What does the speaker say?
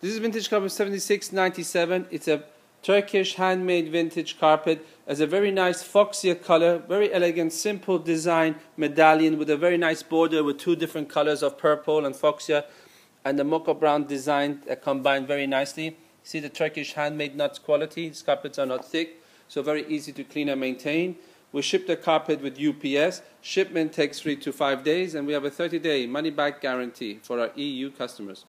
This is Vintage Carpet 7697. It's a Turkish handmade vintage carpet. Has a very nice fuchsia color, very elegant, simple design medallion with a very nice border with two different colors of purple and fuchsia, and the mocha brown design combined very nicely. See the Turkish handmade nuts quality. These carpets are not thick, so very easy to clean and maintain. We ship the carpet with UPS. Shipment takes 3 to 5 days, and we have a 30-day money-back guarantee for our EU customers.